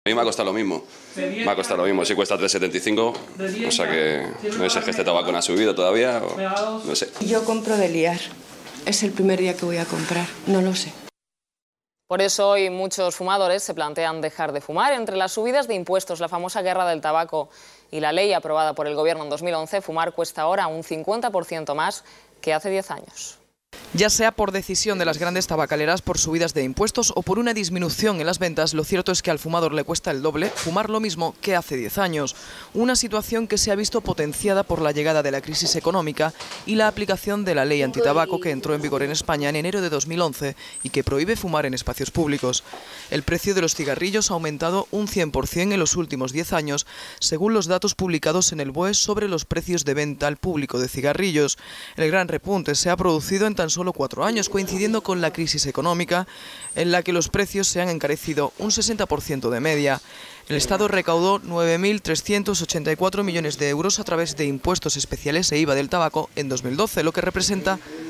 mí me ha costado lo mismo. Me ha costado lo mismo. Si cuesta 3,75, o sea que no sé si este tabaco no ha subido todavía o no sé. Yo compro de liar. Es el primer día que voy a comprar. No lo sé. Por eso hoy muchos fumadores se plantean dejar de fumar. Entre las subidas de impuestos, la famosa guerra del tabaco y la ley aprobada por el Gobierno en 2011, fumar cuesta ahora un 50% más que hace 10 años. Ya sea por decisión de las grandes tabacaleras por subidas de impuestos o por una disminución en las ventas, lo cierto es que al fumador le cuesta el doble fumar lo mismo que hace 10 años. Una situación que se ha visto potenciada por la llegada de la crisis económica y la aplicación de la ley antitabaco que entró en vigor en España en enero de 2011 y que prohíbe fumar en espacios públicos. El precio de los cigarrillos ha aumentado un 100% en los últimos 10 años, según los datos publicados en el BOE sobre los precios de venta al público de cigarrillos. El gran repunte se ha producido en tan solo 4 años, coincidiendo con la crisis económica, en la que los precios se han encarecido un 60% de media. El Estado recaudó 9.384 millones de euros a través de impuestos especiales e IVA del tabaco en 2012, lo que representa